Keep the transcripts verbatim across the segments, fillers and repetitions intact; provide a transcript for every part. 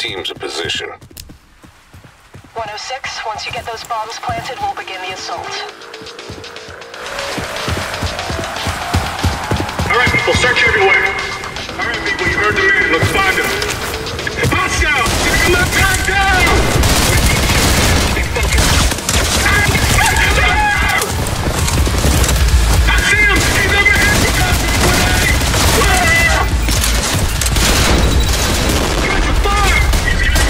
teams in position. one oh six, once you get those bombs planted, we'll begin the assault. Alright people, search everywhere. Alright people, you heard the man, let's find him. Hostile! Take him left back down! Stay focused. I see him! He's over here! Catch a fire! He's getting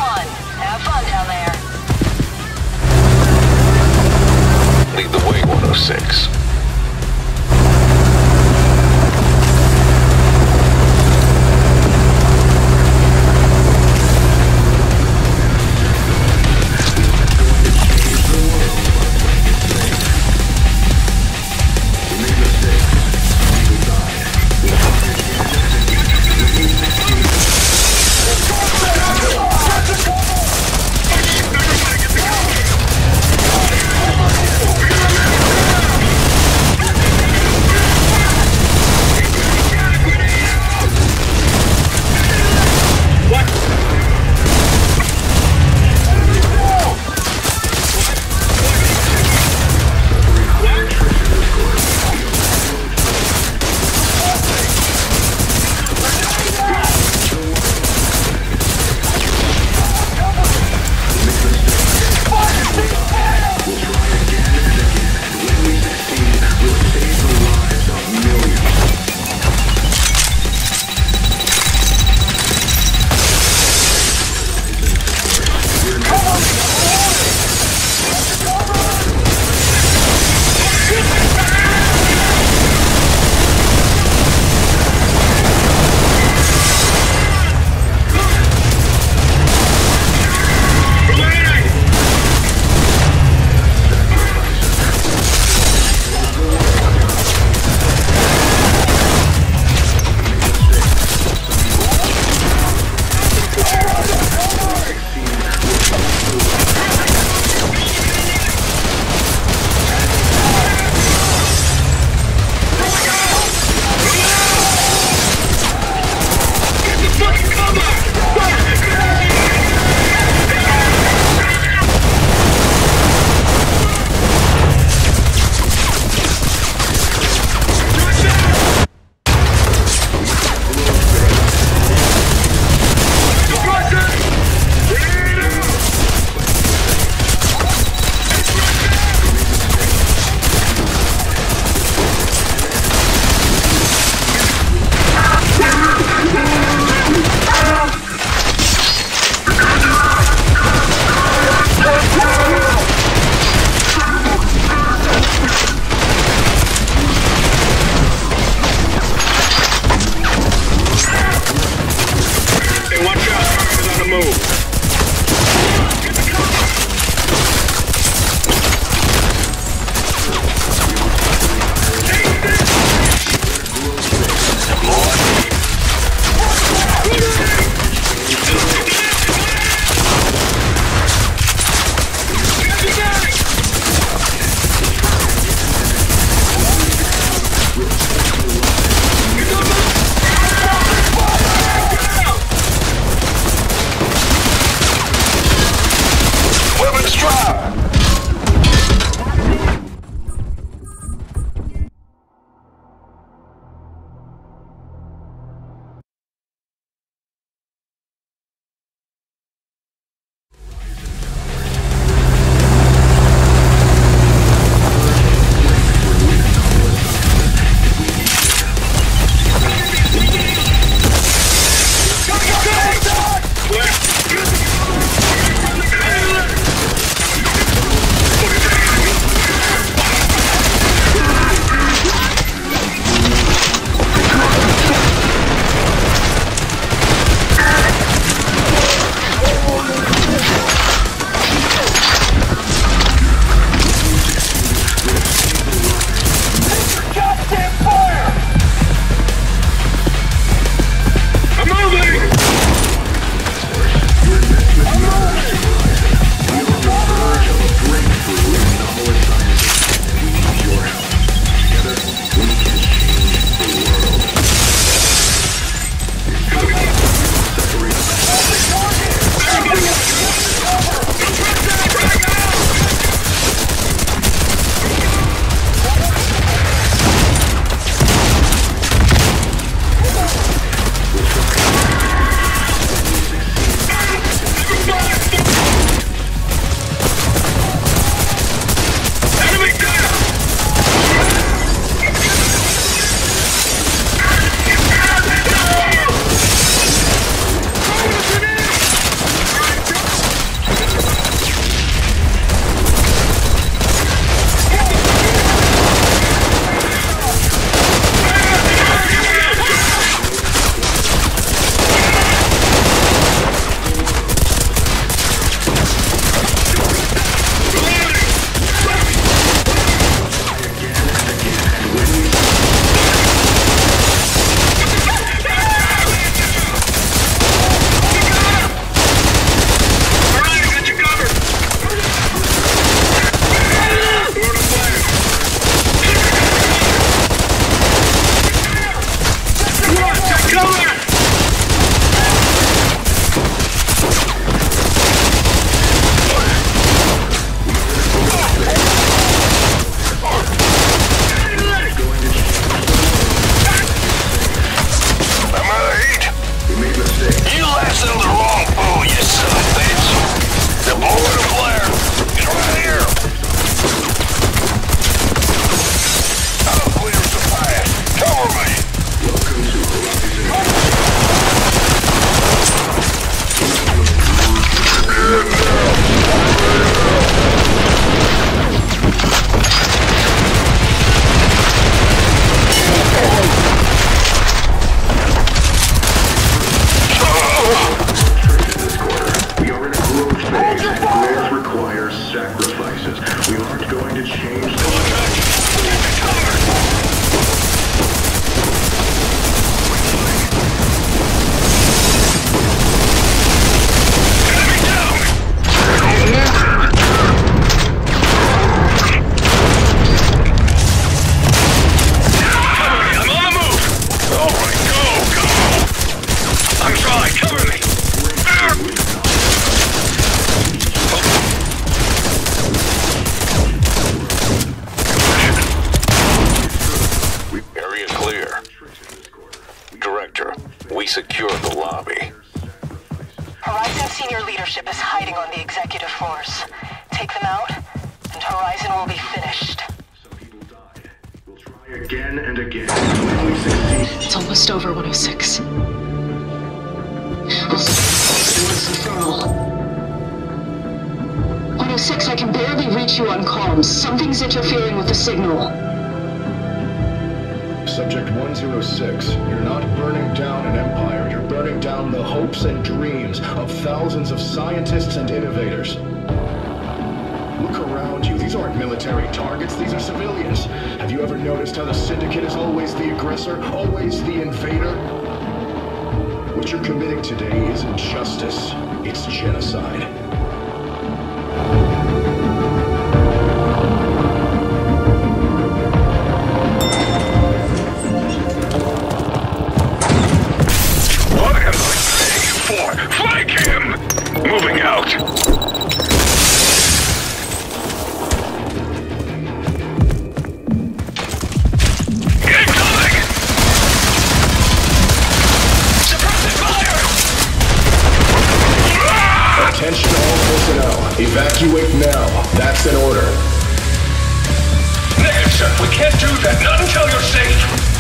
Lead the way, one oh six. director. We secured the lobby. Horizon senior leadership is hiding on the executive floors. Take them out, and Horizon will be finished. Some people died. We'll try again and again. When we succeed... It's almost over, one oh six. one oh six, I can barely reach you on comms. Something's interfering with the signal. Subject one oh six, you're not burning down an empire, you're burning down the hopes and dreams of thousands of scientists and innovators. Look around you, these aren't military targets, these are civilians. Have you ever noticed how the Syndicate is always the aggressor, always the invader? What you're committing today isn't justice, it's genocide. Flank him! Moving out! Incoming! Suppressive fire! Attention all personnel. Evacuate now. That's an order. Negative, sir. We can't do that. Not until you're safe.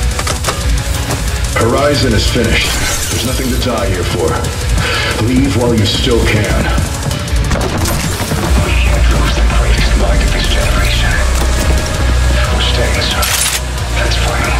Horizon is finished. There's nothing to die here for. Leave while you still can. We can't lose the greatest mind of this generation. We're staying, sir. That's final.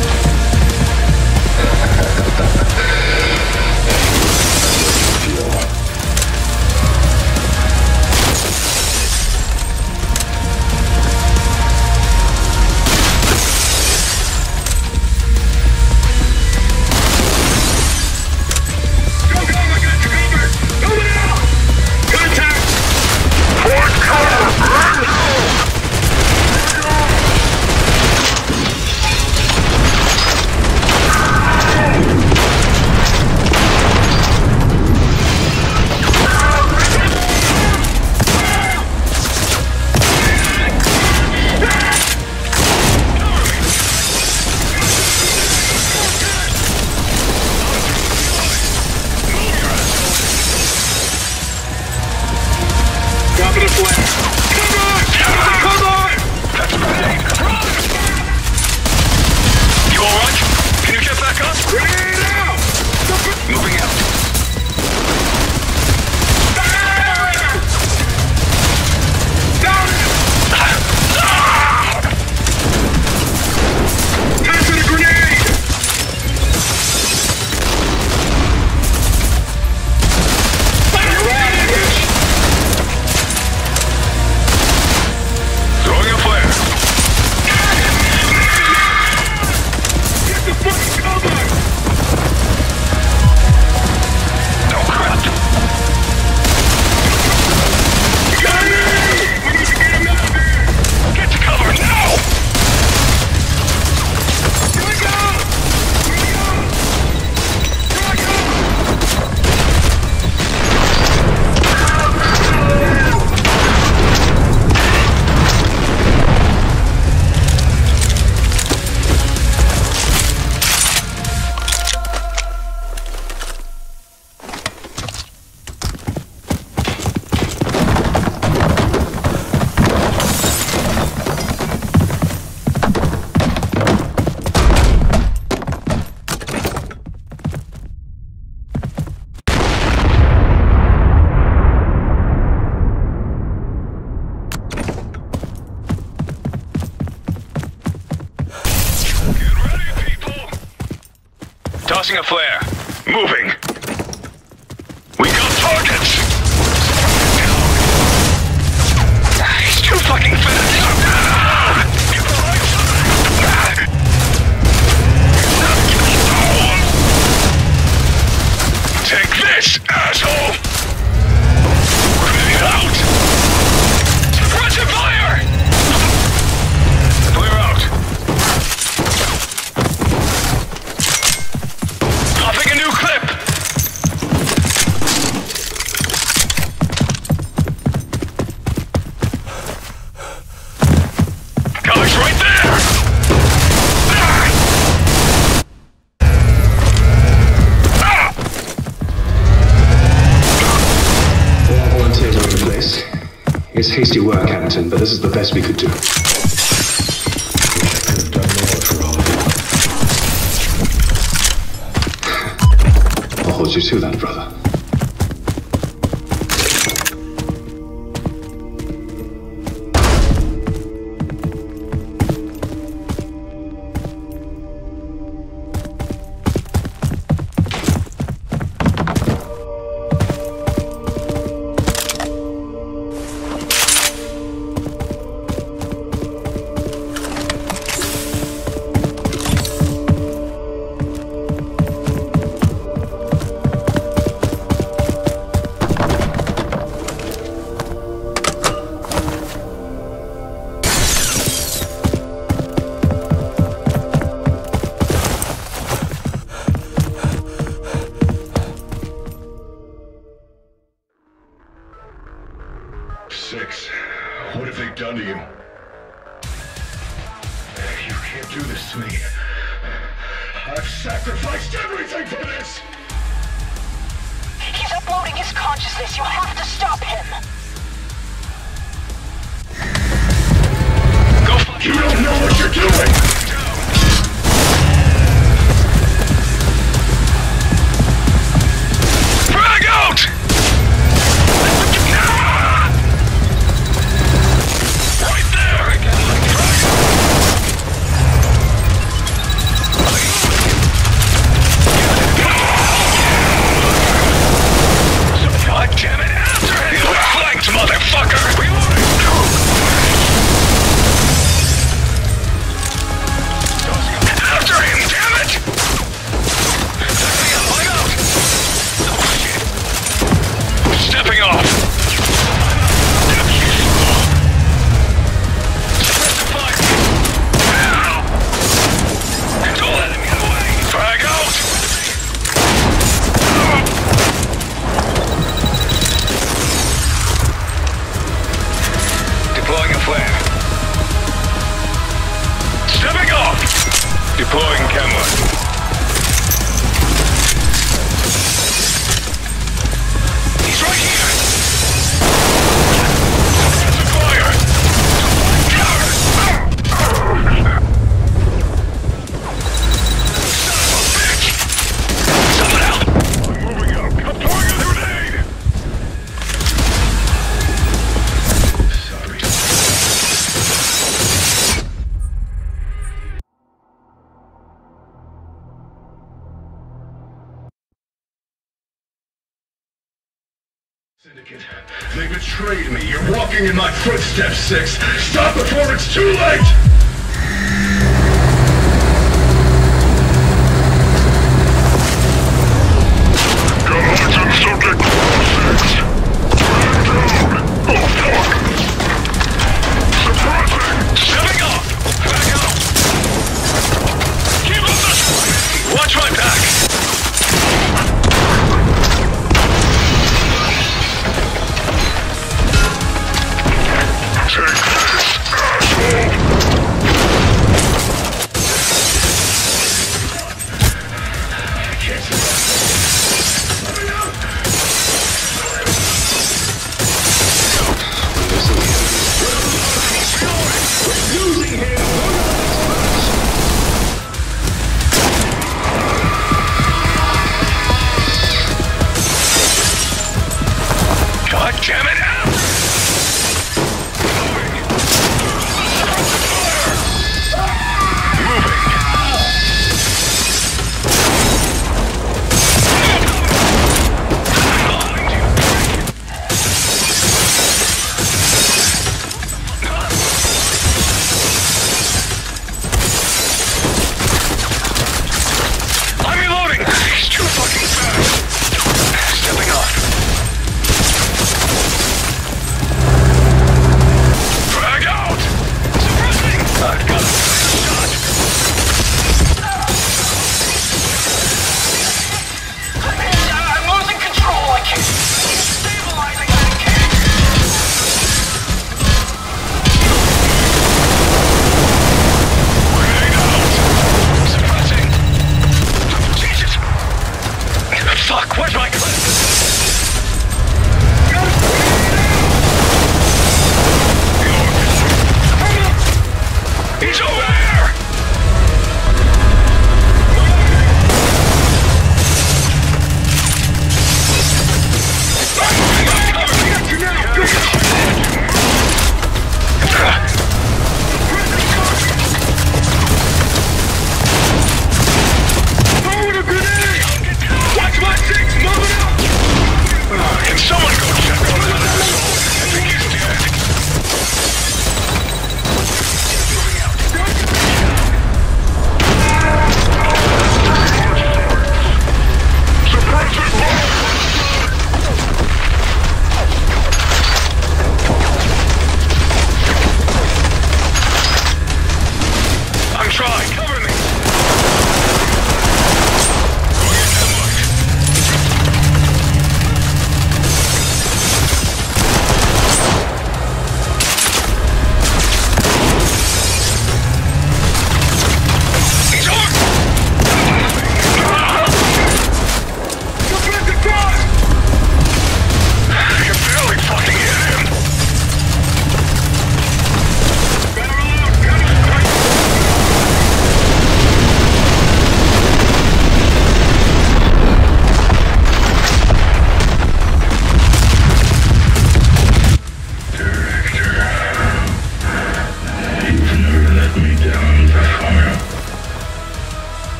Tossing a flare. Moving. We got targets! He's too fucking fast! Take this, asshole! Grenade out! Suppressive fire! Clear out. Popping a new clip! It's hasty work, Hamilton, but this is the best we could do. Wish I could have done more for all of you. I'll hold you to that, brother. Six, what have they done to you? You can't do this to me. I've sacrificed everything for this! He's uploading his consciousness. You have to stop him. Go fuck You don't know what you're doing! Frag out! Right there! God damn it! After him! You were flanked, motherfucker! After him, damn it! Stepping off! Don't let him get away! Frag out! Deploying a flare. Stepping off! Deploying camera. He's right here! Suppress the fire! Son of a bitch! Someone out! I'm moving up. I'm throwing a grenade! Sorry. Syndicate, they betrayed me. You're walking in my footsteps, Six. Stop before it's too late! Galactic subject six. Stand down. Oh, fuck. Suppressing. Stepping up. Back out. Keep up this way. Watch my back. Take this, asshole.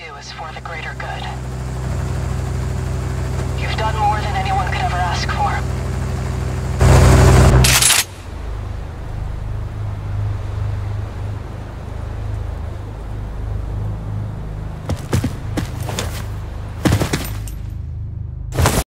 do is for the greater good. You've done more